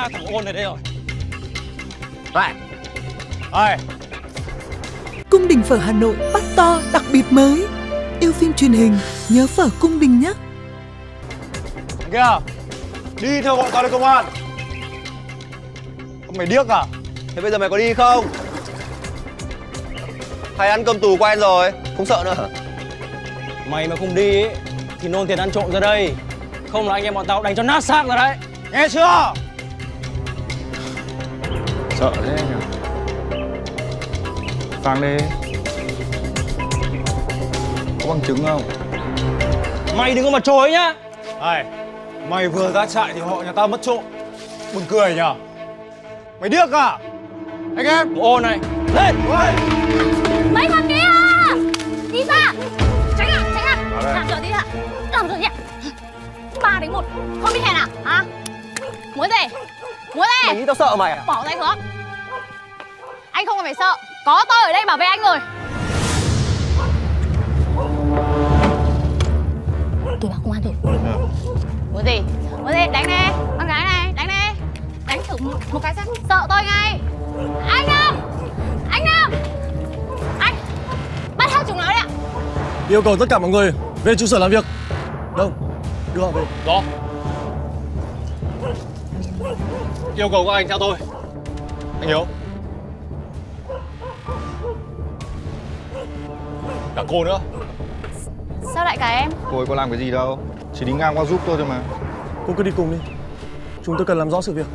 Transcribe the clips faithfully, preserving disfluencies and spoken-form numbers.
thằng Ôn này đây rồi. Này. Ơi. Cung đình phở Hà Nội bắt to đặc biệt mới. Yêu phim truyền hình, nhớ phở cung đình nhé. Kìa, đi theo bọn tao lên công an. Không mày điếc à? Thế bây giờ mày có đi không? Hay ăn cơm tù quen rồi, không sợ nữa hả? Mày mà không đi ấy, thì nôn tiền ăn trộm ra đây. Không là anh em bọn tao đánh cho nát xác ra đấy. Nghe chưa? Sợ thế nhỉ? Phang đi. Có bằng chứng không? Mày đừng có mà chối nhá. Này, mày vừa ra trại thì họ nhà tao mất trộm. Buồn cười nhỉ? Mày điếc à? Anh em! Ôn này, lên! Mấy thằng kia! Đi ra! Tránh ạ, tránh ạ! Làm rồi đi ạ! Làm rồi đi ạ! Ba đến một, không biết hẹn à? Hả? Muốn gì? Muốn gì? Mày nghĩ tao sợ mày à? Bỏ tay xuống! Anh không cần phải sợ, có tôi ở đây bảo vệ anh rồi. Tôi báo công an rồi. Muốn gì? Muốn gì? Đánh đi! Con gái này, đánh đi! Đánh thử một, một cái xem, sợ tôi ngay! Anh Nam! Anh Nam! Anh! Bắt hai chúng nó đấy ạ! Yêu cầu tất cả mọi người về trụ sở làm việc. Đông, đưa họ về. Đó. Yêu cầu các anh theo tôi. Anh Hiếu. Cả cô nữa. Sao lại cả em? Cô ấy có làm cái gì đâu. Chỉ đi ngang qua giúp tôi thôi mà. Cô cứ đi cùng đi. Chúng tôi cần làm rõ sự việc.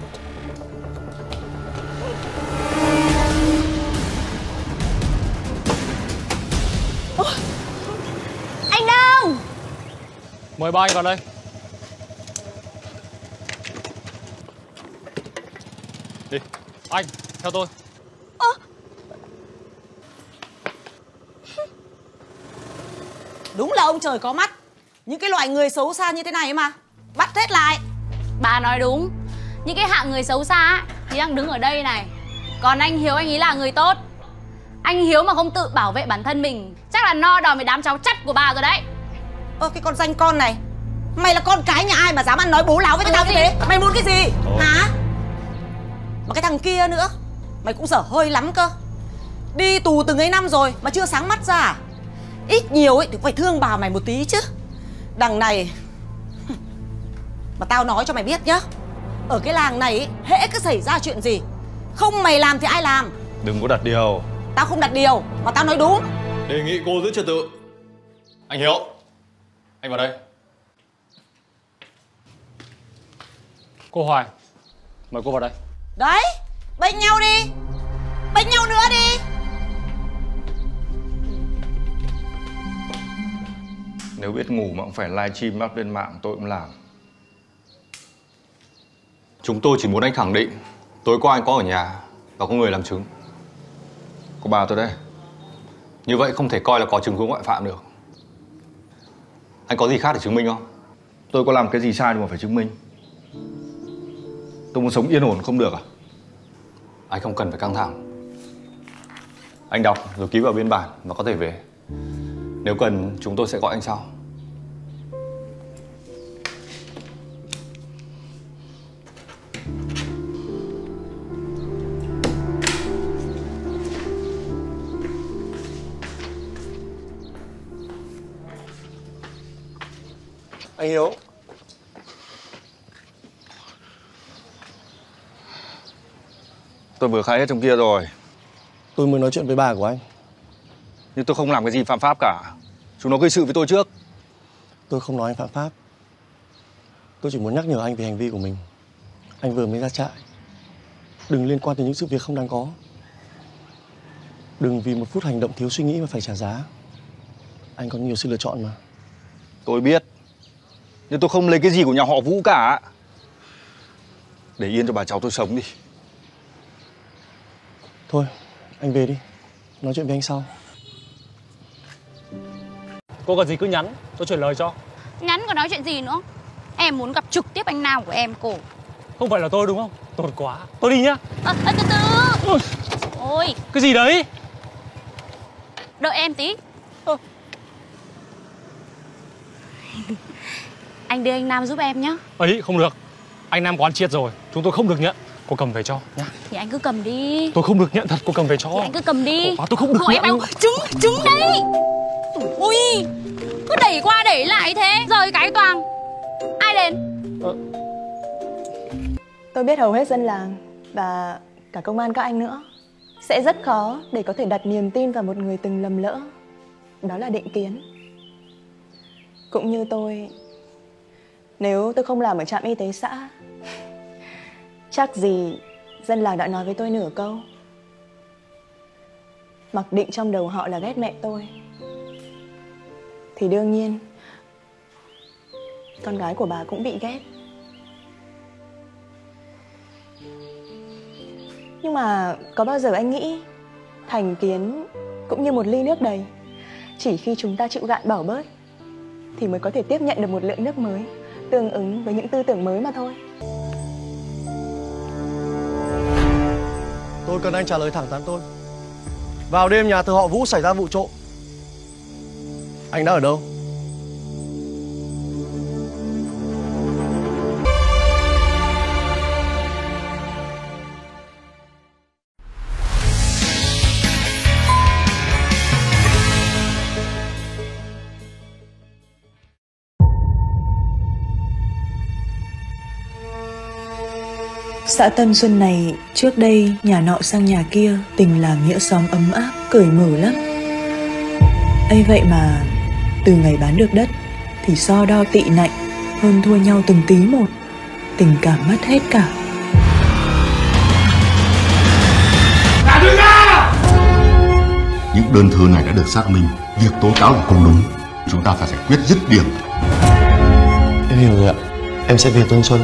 Ôi, anh đâu? Mời ba anh vào đây. Đi, anh, theo tôi. Ơ. Đúng là ông trời có mắt. Những cái loại người xấu xa như thế này mà bắt hết lại. Bà nói đúng. Những cái hạng người xấu xa ấy, thì đang đứng ở đây này. Còn anh Hiếu anh ấy là người tốt. Anh Hiếu mà không tự bảo vệ bản thân mình chắc là no đòn với đám cháu chắt của bà rồi đấy. Ơ cái con danh con này, mày là con cái nhà ai mà dám ăn nói bố láo với ừ, tao như gì? thế? Mày muốn cái gì? Ồ. Hả? Mà cái thằng kia nữa, mày cũng dở hơi lắm cơ. Đi tù từng ấy năm rồi mà chưa sáng mắt ra à? Ít nhiều ấy thì phải thương bà mày một tí chứ. Đằng này mà tao nói cho mày biết nhá, ở cái làng này ấy, hễ cứ xảy ra chuyện gì, không mày làm thì ai làm? Đừng có đặt điều. Tao không đặt điều, mà tao nói đúng. Đề nghị cô giữ trật tự. Anh Hiếu, anh vào đây. Cô Hoài, mời cô vào đây. Đấy, bênh nhau đi. Bênh nhau nữa đi. Nếu biết ngủ mà cũng phải livestream up lên mạng tôi cũng làm. Chúng tôi chỉ muốn anh khẳng định tối qua anh có ở nhà và có người làm chứng. Có bà tôi đây. Như vậy không thể coi là có chứng cứ ngoại phạm được. Anh có gì khác để chứng minh không? Tôi có làm cái gì sai đâu mà phải chứng minh. Tôi muốn sống yên ổn không được à? Anh không cần phải căng thẳng. Anh đọc rồi ký vào biên bản và có thể về. Nếu cần chúng tôi sẽ gọi anh sau. Anh Hiếu. Tôi vừa khai hết trong kia rồi. Tôi mới nói chuyện với bà của anh. Nhưng tôi không làm cái gì phạm pháp cả. Chúng nó gây sự với tôi trước. Tôi không nói anh phạm pháp. Tôi chỉ muốn nhắc nhở anh về hành vi của mình. Anh vừa mới ra trại. Đừng liên quan tới những sự việc không đáng có. Đừng vì một phút hành động thiếu suy nghĩ mà phải trả giá. Anh có nhiều sự lựa chọn mà. Tôi biết. Nhưng tôi không lấy cái gì của nhà họ Vũ cả. Để yên cho bà cháu tôi sống đi. Thôi, anh về đi. Nói chuyện với anh sau. Cô cần gì cứ nhắn, tôi chuyển lời cho. Nhắn còn nói chuyện gì nữa. Em muốn gặp trực tiếp anh Nam của em cô. Không phải là tôi đúng không? Tốt quá. Tôi đi nhá. À, à, từ từ. Ôi. Ôi. Cái gì đấy? Đợi em tí. Ơ. Anh đưa anh Nam giúp em nhá. Ấy, không được. Anh Nam quán triệt rồi, chúng tôi không được nhận. Cô cầm về cho nhá. Thì anh cứ cầm đi. Tôi không được nhận thật, cô cầm về cho. Thì anh cứ cầm đi. Ủa, tôi không được không, nhận. em đâu. Trứng, trứng đấy. Ui, cứ đẩy qua đẩy lại thế, rời cái toàn. Ai đến? Ờ. Tôi biết hầu hết dân làng và cả công an các anh nữa sẽ rất khó để có thể đặt niềm tin vào một người từng lầm lỡ. Đó là Định Kiến. Cũng như tôi, nếu tôi không làm ở trạm y tế xã, chắc gì dân làng đã nói với tôi nửa câu. Mặc định trong đầu họ là ghét mẹ tôi, thì đương nhiên con gái của bà cũng bị ghét. Nhưng mà có bao giờ anh nghĩ thành kiến cũng như một ly nước đầy, chỉ khi chúng ta chịu gạn bỏ bớt thì mới có thể tiếp nhận được một lượng nước mới, tương ứng với những tư tưởng mới mà thôi. Tôi cần anh trả lời thẳng thắn tôi. Vào đêm nhà thờ họ Vũ xảy ra vụ trộm, anh đã ở đâu? Xã Tân Xuân này trước đây nhà nọ sang nhà kia, tình làng nghĩa xóm ấm áp, cởi mở lắm. Ấy vậy mà từ ngày bán được đất thì so đo tị nạnh, hơn thua nhau từng tí một, tình cảm mất hết cả. Những đơn thư này đã được xác minh, việc tố cáo là không đúng, chúng ta phải giải quyết dứt điểm. Em hiểu rồi ạ, em sẽ về Tân Xuân.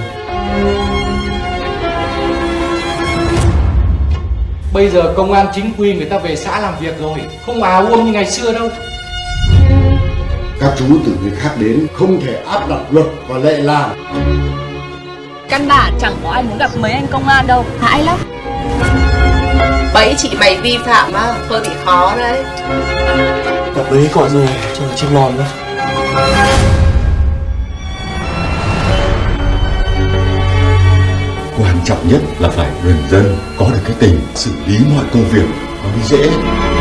Bây giờ công an chính quy người ta về xã làm việc rồi, không ào ôm như ngày xưa đâu. Các chú từ người khác đến không thể áp đặt luật và lệ làng. Căn bản chẳng có ai muốn gặp mấy anh công an đâu, hãi lắm. Bẫy chị mày vi phạm á, hơi bị khó đấy. Gặp bẫy cọ rồi, chờ chim lòn đó. Quan trọng nhất là phải gần dân có được cái tình xử lý mọi công việc nó mới dễ.